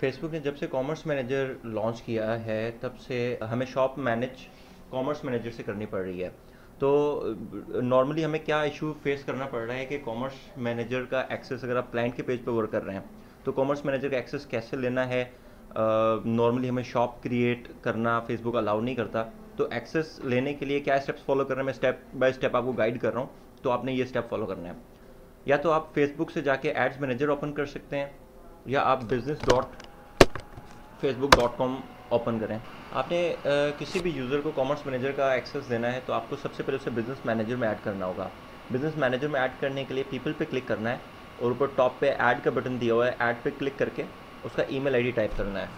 Facebook ने जब से कॉमर्स मैनेजर लॉन्च किया है तब से हमें शॉप मैनेज कॉमर्स मैनेजर से करनी पड़ रही है। तो नॉर्मली हमें क्या इशू फेस करना पड़ रहा है कि कॉमर्स मैनेजर का एक्सेस, अगर आप क्लाइंट के पेज पे वर्क कर रहे हैं तो कॉमर्स मैनेजर का एक्सेस कैसे लेना है। नॉर्मली हमें शॉप क्रिएट करना फेसबुक अलाउ नहीं करता, तो एक्सेस लेने के लिए क्या स्टेप्स फॉलो करना है, मैं स्टेप बाय स्टेप आपको गाइड कर रहा हूँ। तो आपने ये स्टेप फॉलो करना है। या तो आप फेसबुक से जाके एड्स मैनेजर ओपन कर सकते हैं, या आप business.facebook.com ओपन करें। आपने किसी भी यूज़र को कॉमर्स मैनेजर का एक्सेस देना है तो आपको सबसे पहले उसे बिज़नेस मैनेजर में ऐड करना होगा। बिज़नेस मैनेजर में ऐड करने के लिए पीपल पे क्लिक करना है और ऊपर टॉप पे ऐड का बटन दिया हुआ है, ऐड पे क्लिक करके उसका ईमेल आईडी टाइप करना है।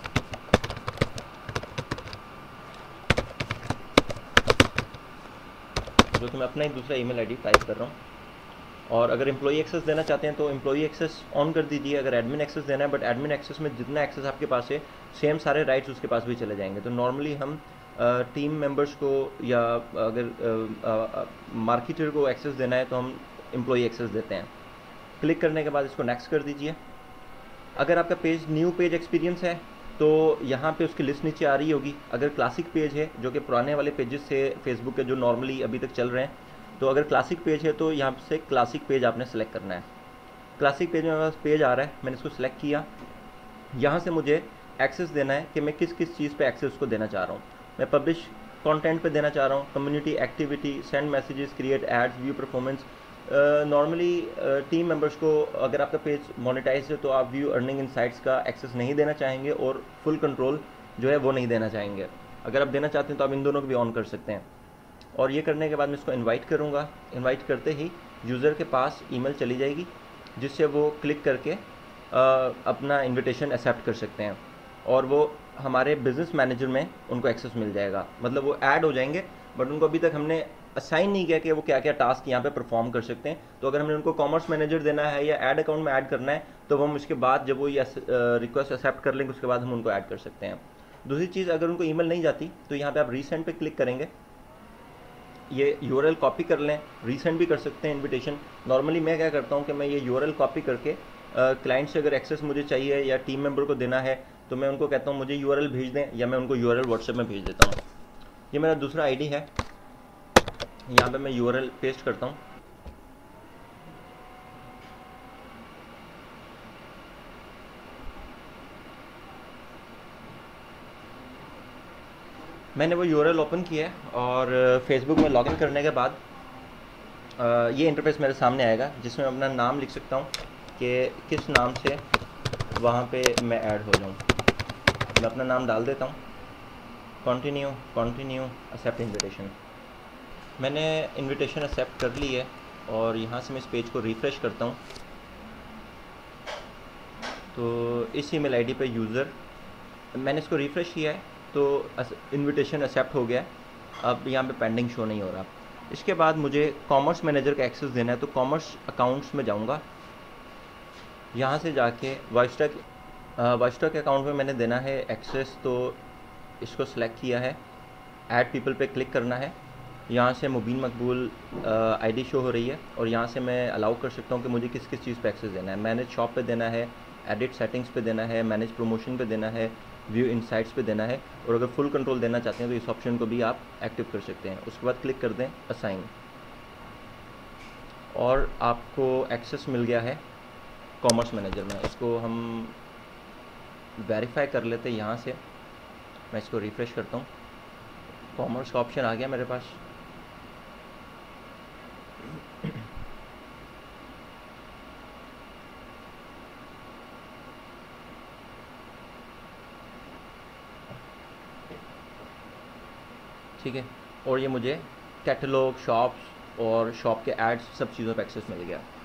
जो कि मैं अपना ही दूसरा ईमेल आईडी टाइप कर रहा हूँ। और अगर एम्प्लॉई एक्सेस देना चाहते हैं तो एम्प्लॉई एक्सेस ऑन कर दीजिए। अगर एडमिन एक्सेस देना है, बट एडमिन एक्सेस में जितना एक्सेस आपके पास है सेम सारे राइट्स उसके पास भी चले जाएंगे। तो नॉर्मली हम टीम मेंबर्स को या अगर मार्केटर को एक्सेस देना है तो हम एम्प्लॉई एक्सेस देते हैं। क्लिक करने के बाद इसको नेक्स्ट कर दीजिए। अगर आपका पेज न्यू पेज एक्सपीरियंस है तो यहाँ पे उसकी लिस्ट नीचे आ रही होगी। अगर क्लासिक पेज है, जो कि पुराने वाले पेजेस से फेसबुक के जो नॉर्मली अभी तक चल रहे हैं, तो अगर क्लासिक पेज है तो यहाँ से क्लासिक पेज आपने सेलेक्ट करना है। क्लासिक पेज में मेरे पास पेज आ रहा है, मैंने इसको सेलेक्ट किया। यहाँ से मुझे एक्सेस देना है कि मैं किस किस चीज़ पे एक्सेस उसको देना चाह रहा हूँ। मैं पब्लिश कंटेंट पे देना चाह रहा हूँ, community activity, send messages, create ads, view performance. Normally team members को, अगर आपका पेज मोनेटाइज है तो आप व्यू अर्निंग इनसाइट्स का एक्सेस नहीं देना चाहेंगे और फुल कंट्रोल जो है वो नहीं देना चाहेंगे। अगर आप देना चाहते हैं तो आप इन दोनों को भी ऑन कर सकते हैं। और ये करने के बाद मैं इसको इनवाइट करूँगा। इनवाइट करते ही यूज़र के पास ईमेल चली जाएगी जिससे वो क्लिक करके अपना इनविटेशन एक्सेप्ट कर सकते हैं और वो हमारे बिज़नेस मैनेजर में उनको एक्सेस मिल जाएगा। मतलब वो ऐड हो जाएंगे, बट उनको अभी तक हमने असाइन नहीं किया कि वो क्या क्या टास्क यहाँ पे परफॉर्म कर सकते हैं। तो अगर हमने उनको कॉमर्स मैनेजर देना है या ऐड अकाउंट में ऐड करना है तो हम उसके बाद जब वो ये रिक्वेस्ट एक्सेप्ट कर लेंगे उसके बाद हम उनको ऐड कर सकते हैं। दूसरी चीज़, अगर उनको ईमेल नहीं जाती तो यहाँ पे आप रीसेंड पे क्लिक करेंगे। ये यूआरएल कॉपी कर लें, रीसेंड भी कर सकते हैं इनविटेशन। नॉर्मली मैं क्या करता हूँ कि मैं ये यूआरएल कॉपी करके क्लाइंट से अगर एक्सेस मुझे चाहिए या टीम मेंबर को देना है तो मैं उनको कहता हूँ मुझे यूआरएल भेज दें, या मैं उनको यूआरएल व्हाट्सएप में भेज देता हूँ। ये मेरा दूसरा आईडी है, यहाँ पे मैं यूआरएल पेस्ट करता हूँ। मैंने वो यूआरएल ओपन किया है और फेसबुक में लॉगिन करने के बाद ये इंटरफेस मेरे सामने आएगा जिसमें मैं अपना नाम लिख सकता हूँ कि किस नाम से वहाँ पे मैं ऐड हो जाऊँ। मैं अपना नाम डाल देता हूँ, कंटिन्यू कंटिन्यू, एक्सेप्ट इनविटेशन। मैंने इनविटेशन एक्सेप्ट कर ली है और यहाँ से मैं इस पेज को रिफ़्रेश करता हूँ तो इस ईमेल आईडी पे यूज़र, मैंने इसको रिफ़्रेश किया है तो इनविटेशन एक्सेप्ट हो गया है। अब यहाँ पे पेंडिंग शो नहीं हो रहा। इसके बाद मुझे कॉमर्स मैनेजर का एक्सेस देना है तो कॉमर्स अकाउंट्स में जाऊँगा। यहाँ से जाके वाइस्टॉक अकाउंट में मैंने देना है एक्सेस, तो इसको सिलेक्ट किया है। ऐड पीपल पे क्लिक करना है। यहाँ से मुबीन मकबूल आईडी शो हो रही है और यहाँ से मैं अलाउ कर सकता हूँ कि मुझे किस किस चीज़ पे एक्सेस देना है। मैनेज शॉप पे देना है, एडिट सेटिंग्स पे देना है, मैनेज प्रमोशन पे देना है, व्यू इनसाइट्स पे देना है। और अगर फुल कंट्रोल देना चाहते हैं तो इस ऑप्शन को भी आप एक्टिव कर सकते हैं। उसके बाद क्लिक कर दें असाइन और आपको एक्सेस मिल गया है कॉमर्स मैनेजर में। इसको हम वेरीफाई कर लेते हैं। यहाँ से मैं इसको रिफ़्रेश करता हूँ, कॉमर्स का ऑप्शन आ गया मेरे पास। ठीक है, और ये मुझे कैटलॉग, शॉप्स और शॉप के एड्स सब चीज़ों पर एक्सेस मिल गया।